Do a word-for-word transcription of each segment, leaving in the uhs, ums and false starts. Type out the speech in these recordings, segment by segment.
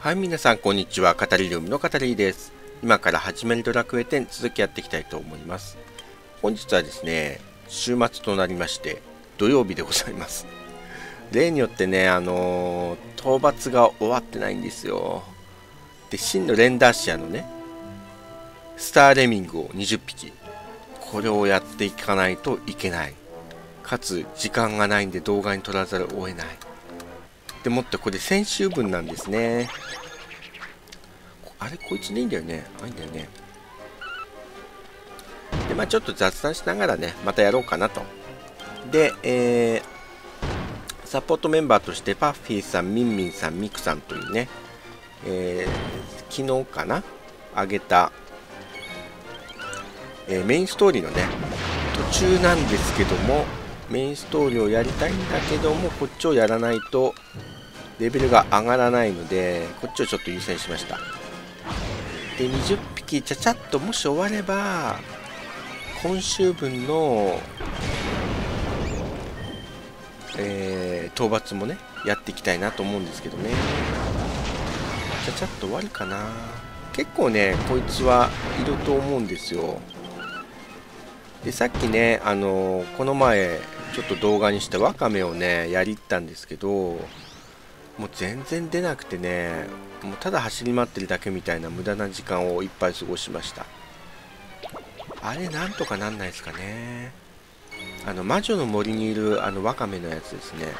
はい、皆さんこんにちは。語りルームの語りです。今から始めるドラクエテン続きやっていきたいと思います。本日はですね、週末となりまして土曜日でございます。例によってね、あのー、討伐が終わってないんですよ。で、真のレンダーシアのね、スターレミングをにじゅっぴき、これをやっていかないといけない。かつ時間がないんで動画に撮らざるを得ない。でもってこれ先週分なんですね。あれこいつでいいんだよね。あ、いいんだよね。で、まあちょっと雑談しながらね、またやろうかなと。で、えー、サポートメンバーとしてパッフィーさん、ミンミンさん、ミクさんというね、えー、昨日かなあげた、えー、メインストーリーのね、途中なんですけども、メインストーリーをやりたいんだけども、こっちをやらないとレベルが上がらないので、こっちをちょっと優先しました。で、にじゅっぴきちゃちゃっともし終われば、今週分の、えー、討伐もね、やっていきたいなと思うんですけどね。ちゃちゃっと終わるかな。結構ね、こいつはいると思うんですよ。で、さっきね、あのー、この前、ちょっと動画にしたワカメをね、やり行ったんですけど、もう全然出なくてね、もうただ走り回ってるだけみたいな無駄な時間をいっぱい過ごしました。あれなんとかなんないですかね。あの魔女の森にいるあのワカメのやつですね。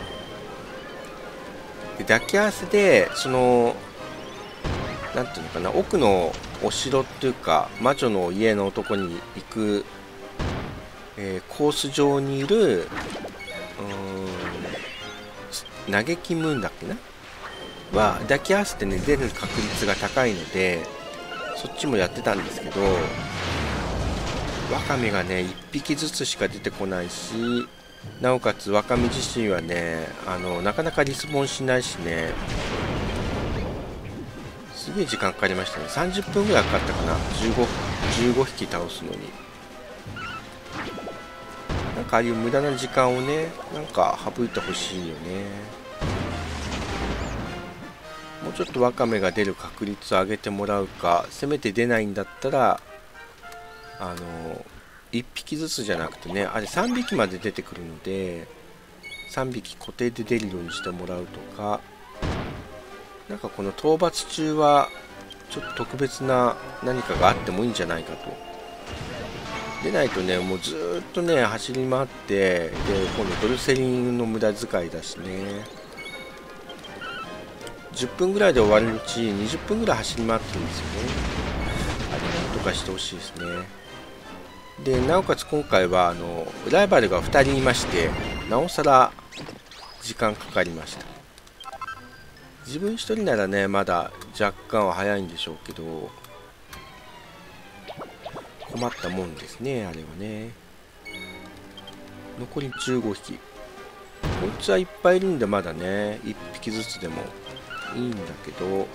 で、抱き合わせでそのなんていうのかな、奥のお城っていうか魔女の家のとこに行く、えー、コース上にいるうーん嘆きムーンだっけなは抱き合わせてね出る確率が高いので、そっちもやってたんですけど、ワカメがねいっぴきずつしか出てこないし、なおかつワカメ自身はね、あのなかなかリスポンしないしね、すげえ時間かかりましたね。さんじゅっぷんぐらいかかったかな。じゅうご、じゅうごひき倒すのに。なんかああいう無駄な時間をね、なんか省いてほしいよね。もうちょっとワカメが出る確率を上げてもらうか、せめて出ないんだったら、あの、いっぴきずつじゃなくてね、あれさんびきまで出てくるので、さんびき固定で出るようにしてもらうとか、なんかこの討伐中は、ちょっと特別な何かがあってもいいんじゃないかと。でないとね、もうずーっとね、走り回って、で、今度ドルセリンの無駄遣いだしね。じゅっぷんぐらいで終わるうちにじゅっぷんぐらい走り回ってるんですよね。あれなんとかしてほしいですね。で、なおかつ今回はあのライバルがふたりいまして、なおさら時間かかりました。自分ひとりならね、まだ若干は早いんでしょうけど、困ったもんですね、あれはね。残りじゅうごひき。こいつはいっぱいいるんでまだね、いっぴきずつでもいいんだけど、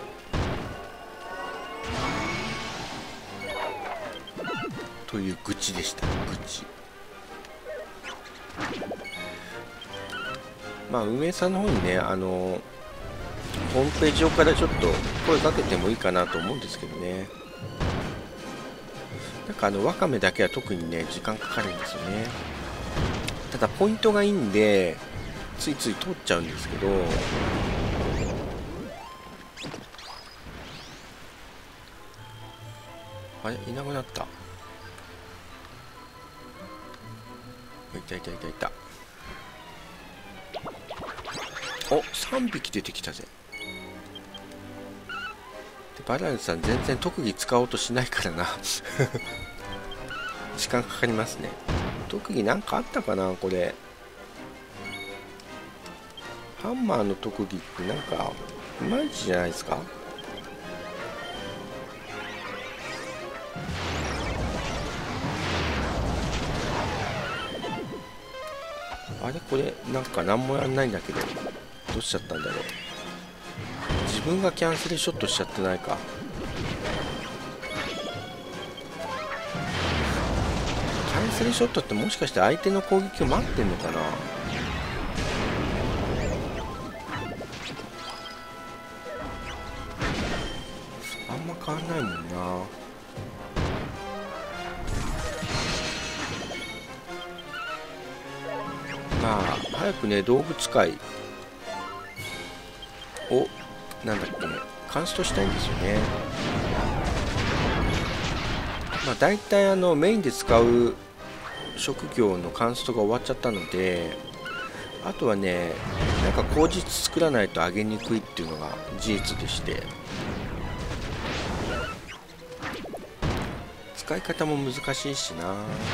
という愚痴でした。愚痴。まあ運営さんの方にね、あのホームページ上からちょっと声かけてもいいかなと思うんですけどね。なんかあのワカメだけは特にね時間かかるんですよね。ただポイントがいいんでついつい通っちゃうんですけど、あれいなくなった。いたいたいたいた。お、さんびき出てきたぜ。でバランさん全然特技使おうとしないからな時間かかりますね。特技なんかあったかなこれ。ハンマーの特技ってなんかいまいちじゃないですか。あれこれなんか何もやんないんだけど、どうしちゃったんだろう。自分がキャンセルショットしちゃってないか。キャンセルショットってもしかして相手の攻撃を待ってんのかな。 んま変わんないもんな。まあ早くね動物界をなんだっけカンストしたいんですよね。まあ大体あのメインで使う職業のカンストが終わっちゃったので、あとはねなんか口実作らないと上げにくいっていうのが事実でして、使い方も難しいしな。よ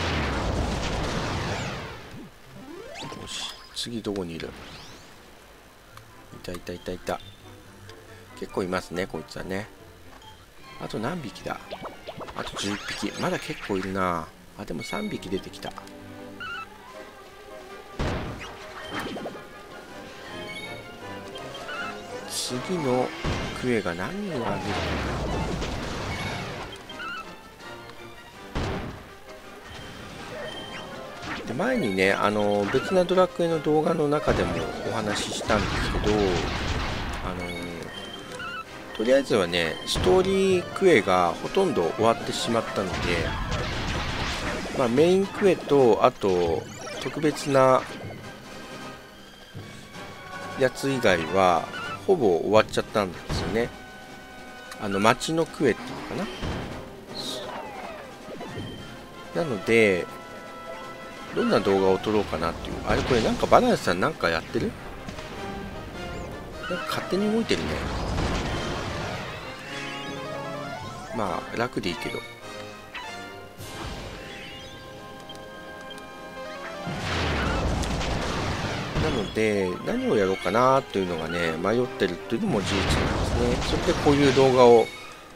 し次どこにいる？いたいたいたいた。結構いますねこいつはね。あと何匹だ？あとじゅっぴき。まだ結構いるなあ。でもさんびき出てきた。次のクエが何をあげるかな。で前にねあの別なドラクエの動画の中でもお話ししたんですけど、あのとりあえずはねストーリークエがほとんど終わってしまったので、まあ、メインクエとあと特別なやつ以外はほぼ終わっちゃったんですよね。あの街のクエっていうのかな。なのでどんな動画を撮ろうかなっていう。あれこれなんかバナナさんなんかやってる？なんか勝手に動いてるね。まあ楽でいいけど。なので何をやろうかなっていうのがね迷ってるっていうのも事実なんですね。それでこういう動画を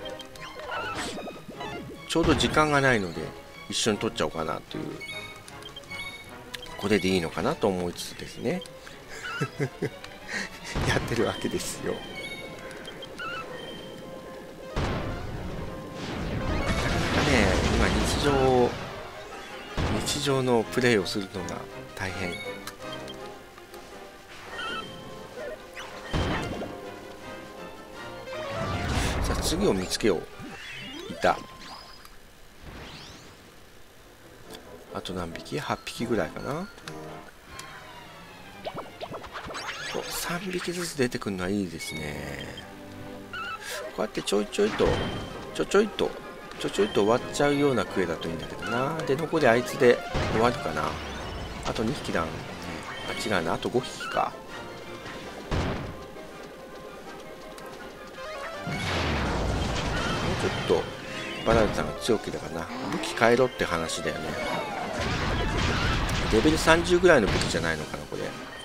ちょうど時間がないので一緒に撮っちゃおうかなという、これでいいのかなと思いつつですねやってるわけですよ。なかなかね今日常日常のプレイをするのが大変。さあ次を見つけよう。いた。あと何匹？ はち 匹ぐらいかな。さんびきずつ出てくるのはいいですね。こうやってちょいちょいとちょちょいとちょちょいと終わっちゃうようなクエだといいんだけどな。で残りあいつで終わるかな。あとにひきだ、ね、あ違うな、あとごひきか。もうちょっとバナナさんが強ければな。武器変えろって話だよね。レベルさんじゅうぐらいの武器じゃないのかなこれ。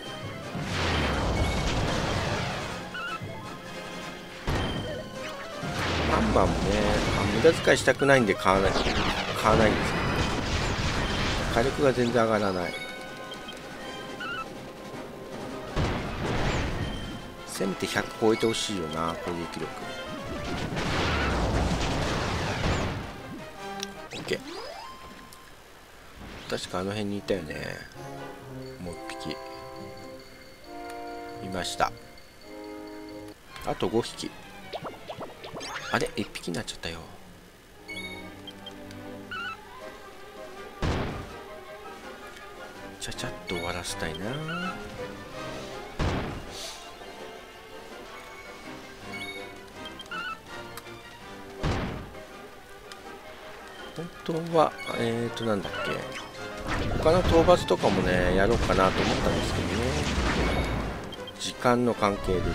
ハンマーもね、無駄遣いしたくないんで買わない買わないんですけど、火力が全然上がらない。せめてひゃく超えてほしいよな攻撃力。 OK。 確かあの辺にいたよね。もういっぴきいました。あとごひき。あれいっぴきになっちゃったよ。ちゃちゃっと終わらせたいな。本当はえーとなんだっけ、他の討伐とかもねやろうかなと思ったんですけどね、時間の関係です。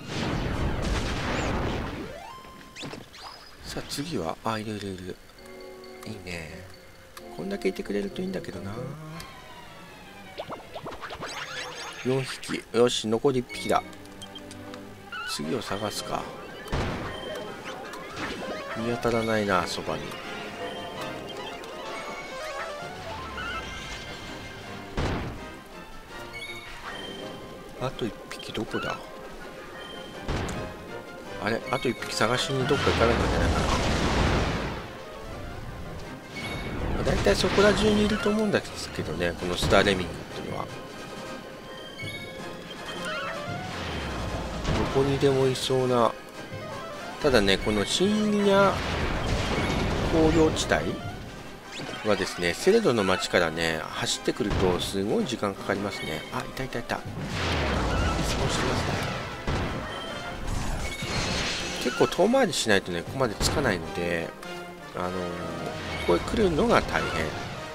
さあ次は、あ、いるいるいる。いいね。こんだけいてくれるといいんだけどな。よんひき。よし、残りいっぴきだ。次を探すか。見当たらないな、そばに。あといっぴきどこだ。あれ、あといっぴき探しにどっか行かなきゃいけないかな。だいたいそこら中にいると思うんですけどね、このスターレミングっていうのは。どこにでもいそうなただね、この深夜工業地帯はですね、セレドの町からね、走ってくるとすごい時間かかりますね。あ、いたいたいた。リスポーンしてますね。結構遠回りしないとね、ここまで着かないので、あのー、ここへ来るのが大変。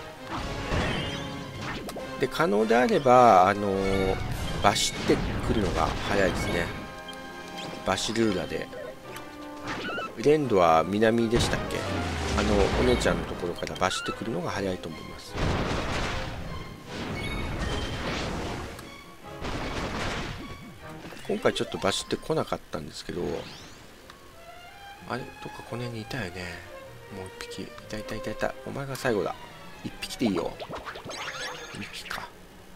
で、可能であれば、あのー、バシってくるのが早いですね。バシルーラで。レンドは南でしたっけ？あのお姉ちゃんのところからバシってくるのが早いと思います。今回ちょっとバシってこなかったんですけど、あれどっかこの辺にいたよね。もう一匹いたいたいたいた。お前が最後だ。一匹でいいよ。一匹か。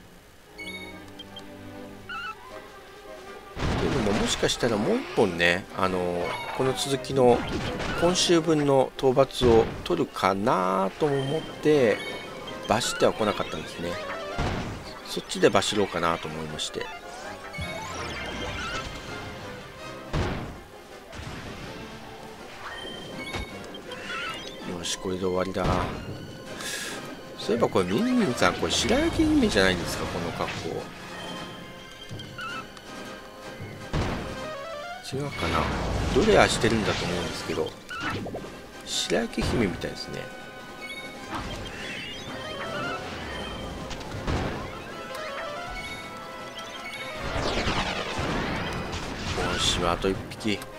というのも、もしかしたらもう一本ね、あのこの続きの今週分の討伐を取るかなと思ってバシっては来なかったんですね。そっちでバシろうかなと思いまして。よし、これで終わりだ。そういえばこれミンミンさん、これ白雪姫じゃないんですか、この格好。違うかな。どれはしてるんだと思うんですけど、白雪姫みたいですね。よし、あといっぴき。こ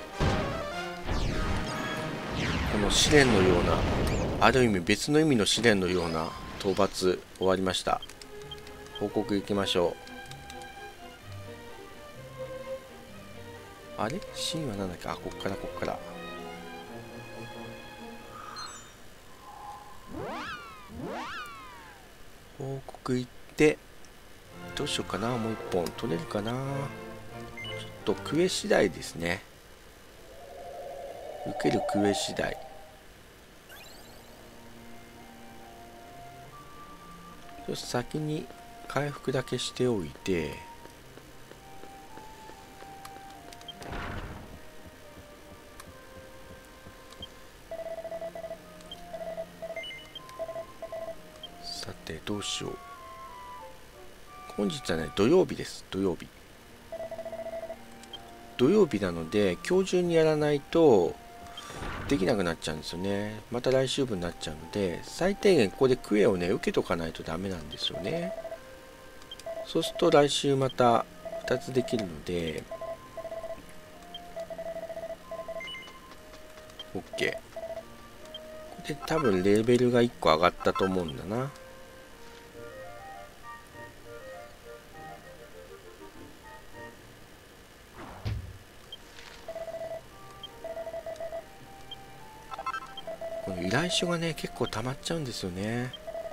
の試練のような、ある意味別の意味の試練のような討伐終わりました。報告行きましょう。あれシーンは何だっけ。あ、こっからこっから。報告行って、どうしようかな。もう一本取れるかな。ちょっとクエ次第ですね。受けるクエ次第。ちょっと先に回復だけしておいて、さてどうしよう。本日はね、土曜日です。土曜日土曜日なので今日中にやらないとできなくなっちゃうんですよね。また来週分になっちゃうので、最低限ここでクエをね受けとかないとダメなんですよね。そうすると来週またふたつできるので OK。 これで多分レベルがいっこ上がったと思うんだな。この依頼書がね結構溜まっちゃうんですよね。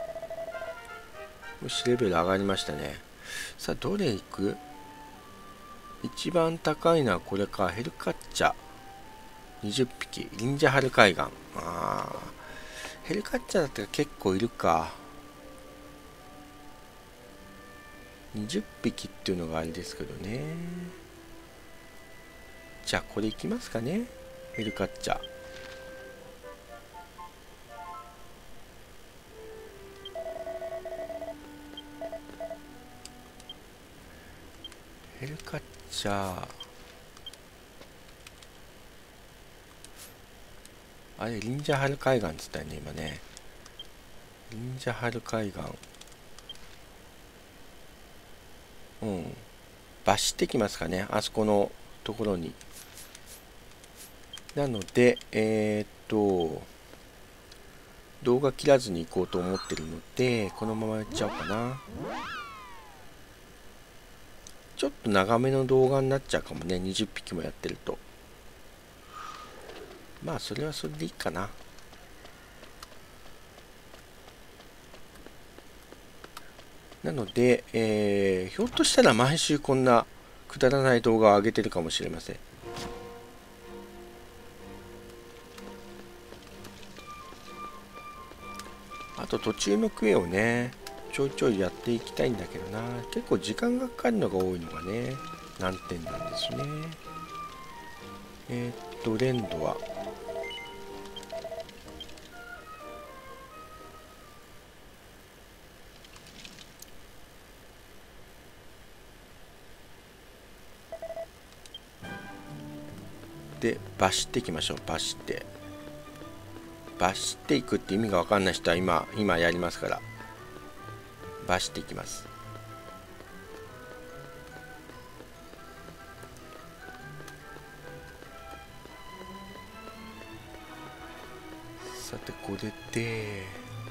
よし、レベル上がりましたね。さあどれいく？一番高いのはこれか。ヘルカッチャにじゅっぴき、忍者春海岸。ああ、ヘルカッチャだったら結構いるか。にじゅっぴきっていうのがあれですけどね。じゃあこれいきますかね。ヘルカッチャ。ヘルカッチャあれ、忍者春海岸っつったよね、今ね。忍者春海岸。うん。バシってきますかね、あそこのところに。なので、えー、っと、動画切らずに行こうと思ってるので、このままやっちゃおうかな。ちょっと長めの動画になっちゃうかもね、にじゅっぴきもやってると。まあ、それはそれでいいかな。なので、えー、ひょっとしたら毎週こんなくだらない動画を上げてるかもしれません。あと途中のクエをね、ちょいちょいやっていきたいんだけどな。結構時間がかかるのが多いのがね、難点なんですね。 えー、っと連度はでバシっていきましょう。バシってバシっていくって意味が分かんない人は今今やりますから、バシっていきます。さてこれで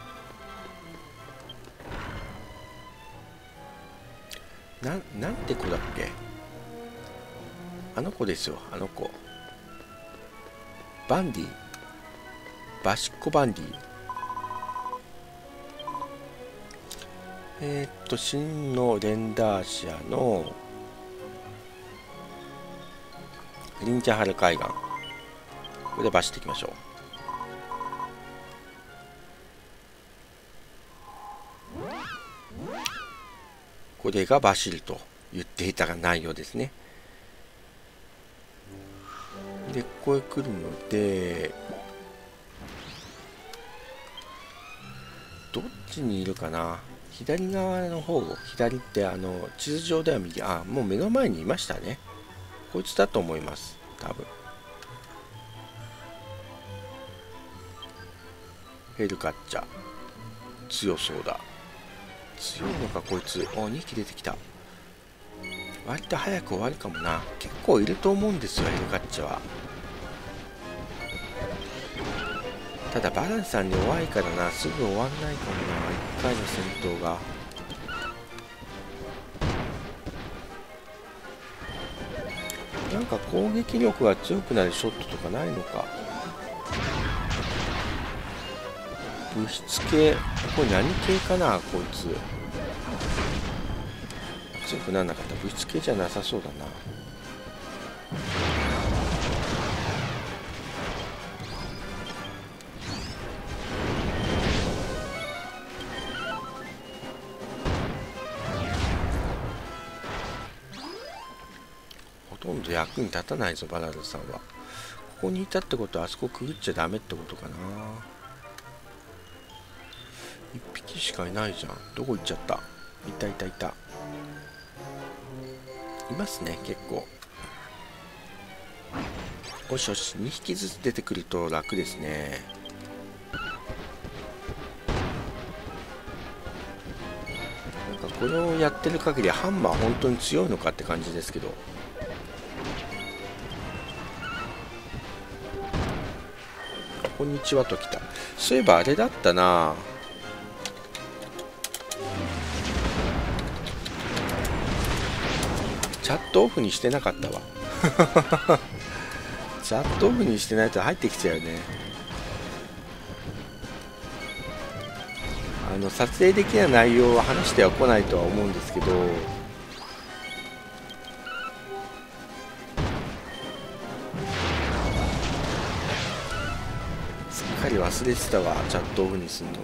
ななんて子だっけ、あの子ですよ、あの子バンディ、バシッコバンディ。えー、っと真のレンダーシアのリンチャハル海岸、これでバシっていきましょう。これがバシルと言っていたが内容ですね。でここへ来るのでどっちにいるかな。左側の方、左ってあの地図上では右、あ、もう目の前にいましたね。こいつだと思います、多分。ヘルカッチャ強そうだ。強いのかこいつ。お、にひき出てきた。割と早く終わるかもな。結構いると思うんですよ、ヘルカッチャは。ただバランさんに弱いからな、すぐ終わんないかもな、いっかいの戦闘が。なんか攻撃力が強くなるショットとかないのか。物質系、これ何系かな、こいつ。強くならなかった。物質系じゃなさそうだな。ほとんど役に立たないぞ、バラルさんは。ここにいたってことはあそこくぐっちゃダメってことかな。一匹しかいないじゃん。どこ行っちゃった。いたいたいた。いますね、結構。よしよし、にひきずつ出てくると楽ですね。なんかこれをやってる限りハンマー本当に強いのかって感じですけど。こんにちはときた。そういえばあれだったな。チャットオフにしてなかったわ。チャットオフにしてないと入ってきちゃうよね。あの撮影できない内容は話しては来ないとは思うんですけど、すっかり忘れてたわ、チャットオフにするの。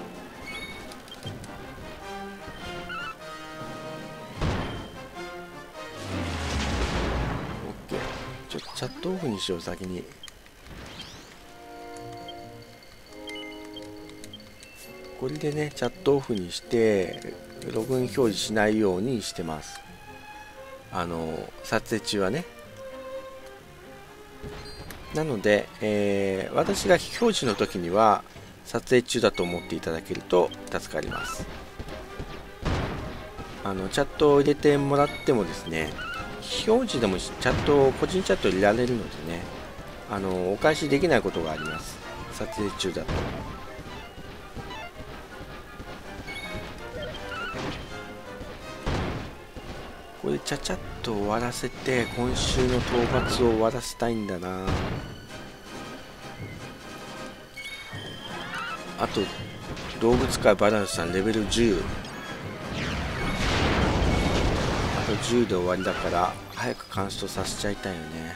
ちょっとチャットオフにしよう、先に。これでね、チャットオフにしてログイン表示しないようにしてます。あの撮影中はね。なので、えー、私が表示の時には撮影中だと思っていただけると助かります。あのチャットを入れてもらってもですね、表示でもチャット、個人チャット入れられるのでね、あのお返しできないことがあります、撮影中だと。これちゃちゃっと終わらせて今週の討伐を終わらせたいんだな。あと動物界バランスさんレベルじゅう、あとじゅうで終わりだから早くカンストさせちゃいたいよね。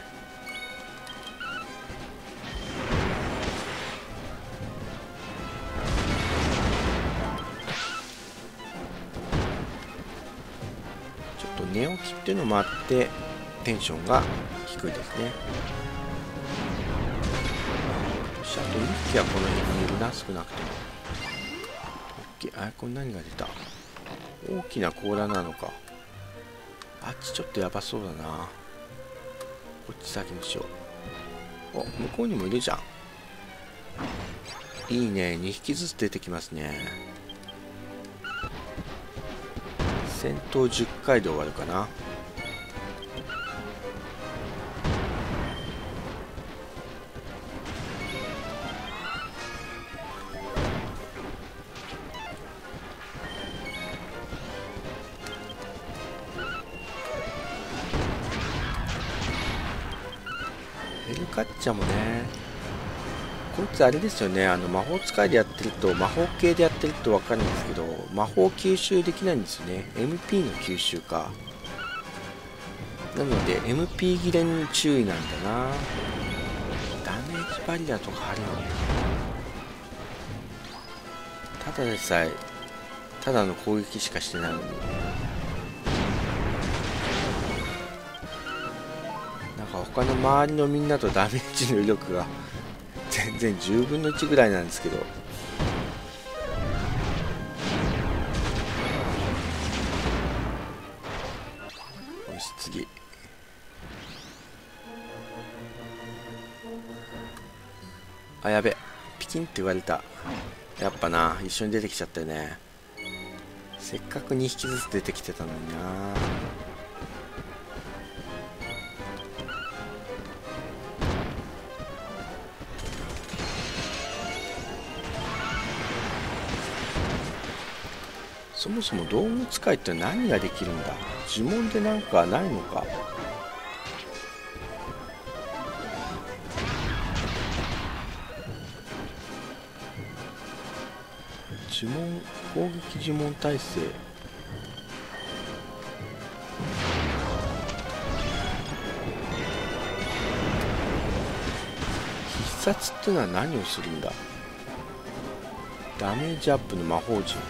ちょっと寝起きっていうのもあってテンションが低いですね。 し、あとにひきはこの辺にいるな、少なくとも。オッケー。あ、これ何が出た？大きな甲羅なのか。あっちちょっとやばそうだな。こっち先にしよう。お、向こうにもいるじゃん。いいね。にひきずつ出てきますね。戦闘じゅっかいで終わるかな。ヘルカッチャもね、こいつあれですよね、あの魔法使いでやってると、魔法系でやってると分かるんですけど、魔法吸収できないんですよね。 エムピー の吸収か。なので エムピー 切れに注意なんだな。ダメージバリアとかあるよね。ただでさえただの攻撃しかしてないのに、なんか他の周りのみんなとダメージの威力が全然じゅうぶんのいちぐらいなんですけど。よし、次。あ、やべ、ピキンって言われた。やっぱな、一緒に出てきちゃったよね。せっかくにひきずつ出てきてたのにな。そもそも道具使いって何ができるんだ？呪文でなんかないのか？呪文、攻撃呪文耐性。必殺ってのは何をするんだ？ダメージアップの魔法陣。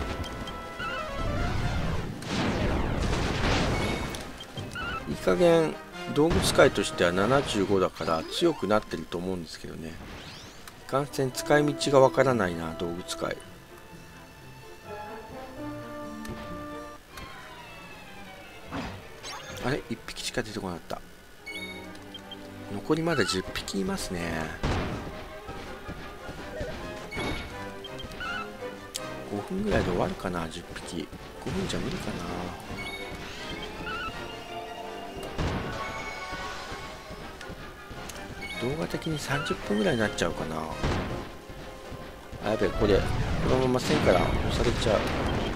いい加減道具使いとしてはななじゅうごだから強くなってると思うんですけどね。いかんせん使い道がわからないな、道具使い。あれ、いっぴきしか出てこなかった。残りまだじゅっぴきいますね。ごふんぐらいで終わるかな、じゅっぴき。ごふんじゃ無理かな。動画的にさんじゅっぷんぐらいになっちゃうかな。あ、やべえ、これこのまま線から押されちゃう。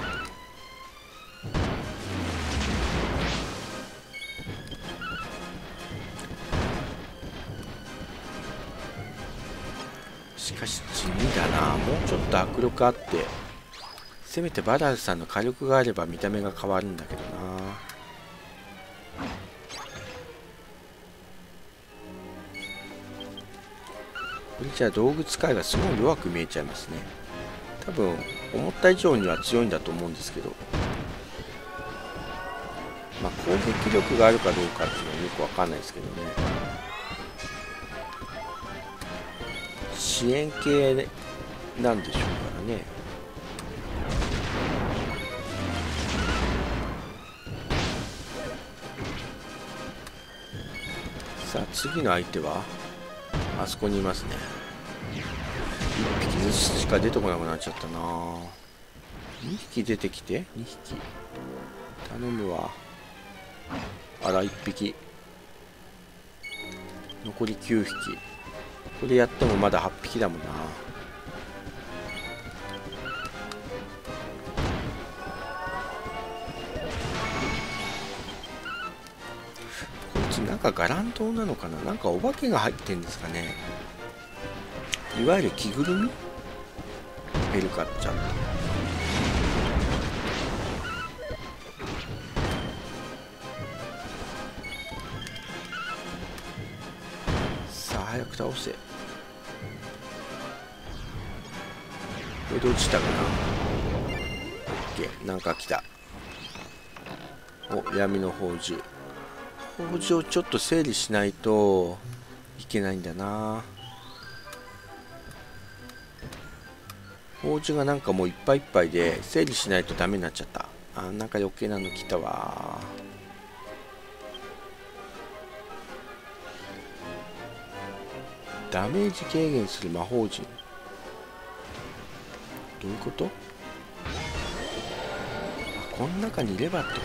しかし地味だな。もうちょっと迫力あって、せめてバラルさんの火力があれば見た目が変わるんだけどな。これじゃあ道具使いがすごい弱く見えちゃいますね。多分思った以上には強いんだと思うんですけど、まあ攻撃力があるかどうかっていうのはよくわかんないですけどね。支援系なんでしょうからね。さあ次の相手はあそこにいますね。いっぴきずつしか出てこなくなっちゃったな。にひき出てきてにひき頼むわ。あらいっぴき、残りきゅうひき。これやってもまだはっぴきだもんな。こいつなんかガラン島なのかな。なんかお化けが入ってんですかね。いわゆる着ぐるみ。ヘルカッチャ。さあ早く倒せ。これで落ちたかな。オッケー、なんか来た。お、闇の宝珠。宝珠をちょっと整理しないといけないんだな。宝珠がなんかもういっぱいいっぱいで整理しないとダメになっちゃった。あ、なんか余計なの来たわ。ダメージ軽減する魔法陣、どういうこと？あ、この中にいればってこと？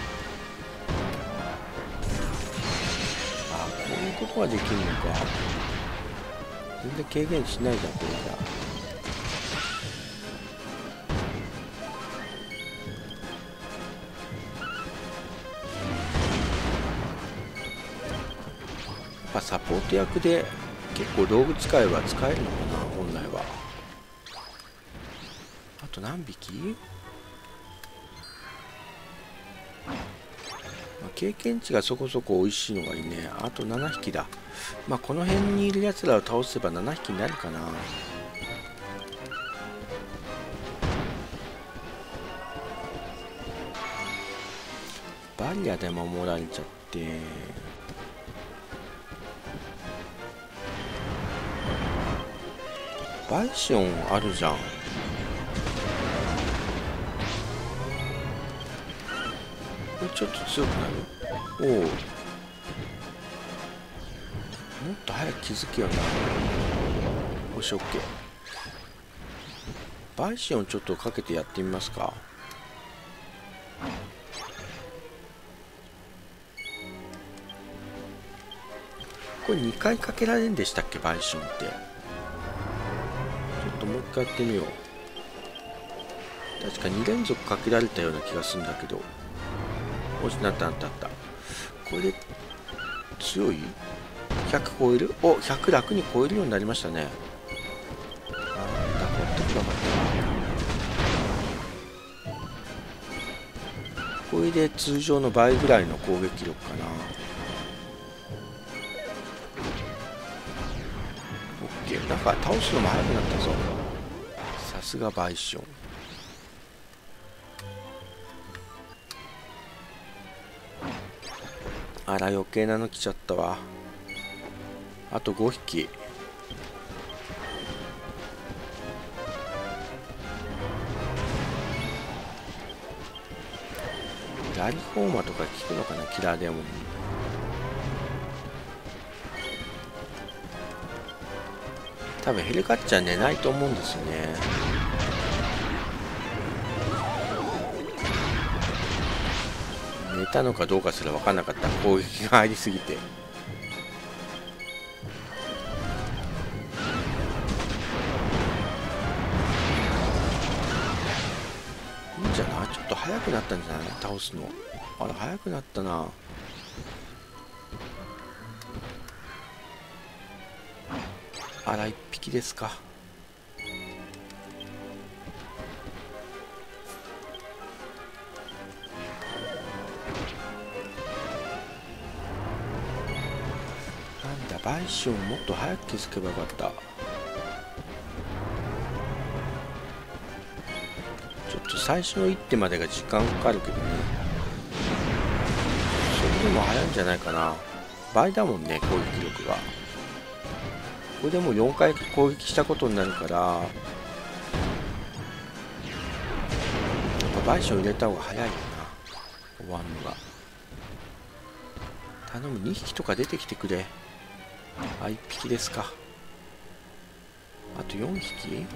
あ、こういうことができるのか。全然軽減しないじゃんこれじゃ。やっぱサポート役で結構道具使えば使えるのかな本来は。あと何匹？経験値がそこそこ美味しいのがいいね。あとななひきだ。まあこの辺にいるやつらを倒せばななひきになるかな。バリアで守られちゃって。バイシオンあるじゃん。これちょっと強くなる。おお、もっと早く気づけよな。よし、オッケー。バイシオンちょっとかけてやってみますか。これにかいかけられるんでしたっけバイシオンって。ちょっともう一回やってみよう。確かに連続かけられたような気がするんだけど。おし、なったなったなった。これで強い？ ひゃく 超える？お、ひゃく楽に超えるようになりましたね。あー、だこってくなかったな。これで通常の倍ぐらいの攻撃力かな。オッケー。なんか倒すのも早くなったぞ。さすがバイシオン。あら、余計なの来ちゃったわ。あとごひき。ラリフォーマとか効くのかな、キラーデモンに。多分ヘリカッチャー寝ないと思うんですよね。寝たのかどうかすら分かんなかった。攻撃が入りすぎて。いいんじゃない？ちょっと早くなったんじゃない？倒すの。あら、早くなったな。あら、一匹ですか。なんだ、バイシオンもっと早く気づけばよかった。ちょっと最初の一手までが時間かかるけどね。それでも早いんじゃないかな。倍だもんね、攻撃力が。これでもうよんかい攻撃したことになるから、やっぱバイション入れた方が早いよな、終わるのが。頼む、にひきとか出てきてくれ。あ、いっぴきですか。あとよんひき、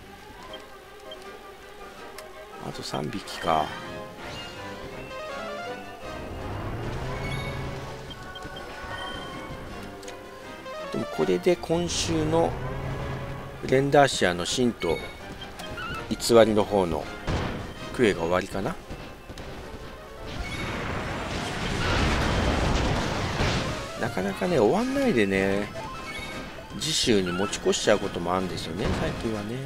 あとさんびきか。でもこれで今週のレンダーシアの真と偽りの方のクエが終わりかな。なかなかね終わんないでね、次週に持ち越しちゃうこともあるんですよね、最近はね。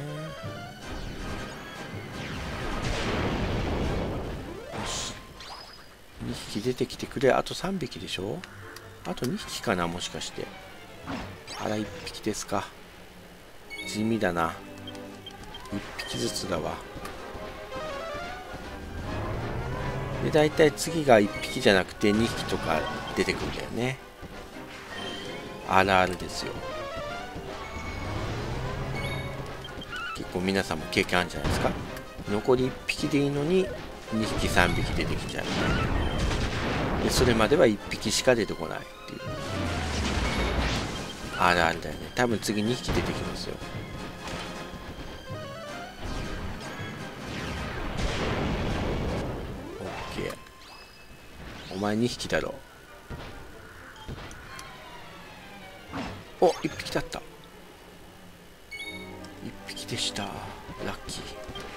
よし、にひき出てきてくれ。あとさんびきでしょ。あとにひきかな、もしかして。あら、いっぴきですか。地味だな。いっぴきずつだわ。で、だいたい次がいっぴきじゃなくてにひきとか出てくるんだよね。 あるあるですよ。結構皆さんも経験あるんじゃないですか。残りいっぴきでいいのににひきさんびき出てきちゃうみたいな。でそれまではいっぴきしか出てこないっていう、あるあるだよね。多分次にひき出てきますよ。オッケー。お前にひきだろ。お、いっぴきだった。いっぴきでした。ラッキー。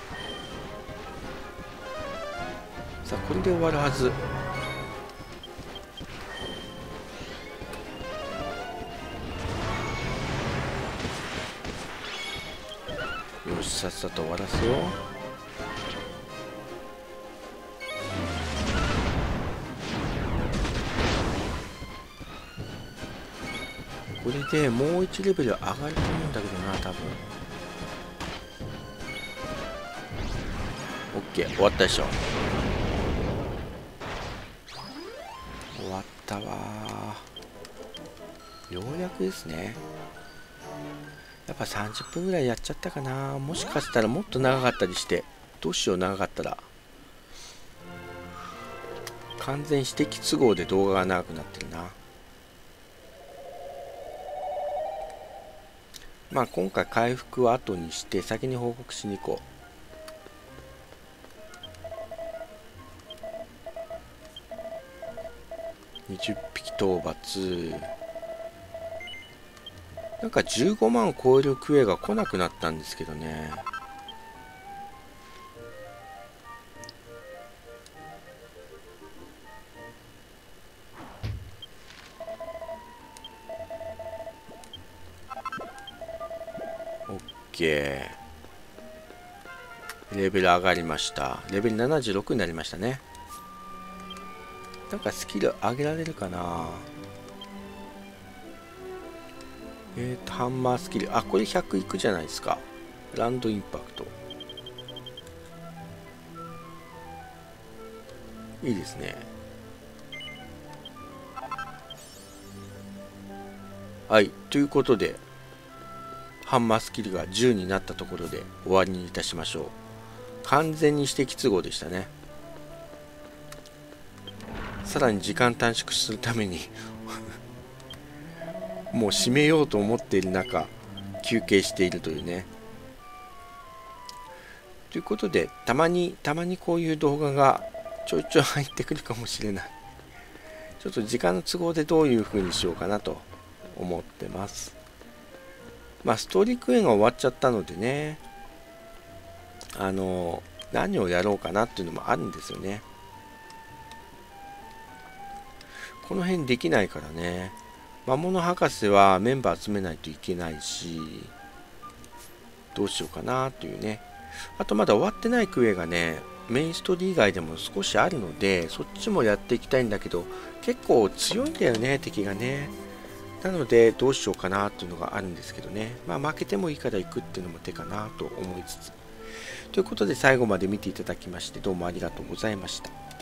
さあこれで終わるはず。よし、さっさと終わらせよう。これでもういちレベル上がると思うんだけどな、多分。オッケー、終わったでしょ。終わったわー。ようやくですね。やっぱさんじゅっぷんぐらいやっちゃったかな。もしかしたらもっと長かったりして。どうしよう、長かったら。完全指摘都合で動画が長くなってるな。まあ今回回復は後にして先に報告しに行こう。にじゅっぴき討伐。なんかじゅうごまんを超えるクエが来なくなったんですけどね。オッケー。レベル上がりました。レベルななじゅうろくになりましたね。なんかスキル上げられるかな。えーと、ハンマースキル。あ、これひゃくいくじゃないですか。ランドインパクト。いいですね。はい。ということで、ハンマースキルがじゅうになったところで終わりにいたしましょう。完全に指摘都合でしたね。さらに時間短縮するためにもう締めようと思っている中休憩しているというね。ということでたまにたまにこういう動画がちょいちょい入ってくるかもしれない。ちょっと時間の都合でどういう風にしようかなと思ってます。まあストーリークエが終わっちゃったのでね、あの何をやろうかなっていうのもあるんですよね。この辺できないからね。魔物博士はメンバー集めないといけないし、どうしようかなというね。あとまだ終わってないクエがね、メインストーリー以外でも少しあるので、そっちもやっていきたいんだけど、結構強いんだよね、敵がね。なのでどうしようかなっていうのがあるんですけどね。まあ負けてもいいから行くっていうのも手かなと思いつつ。ということで最後まで見ていただきましてどうもありがとうございました。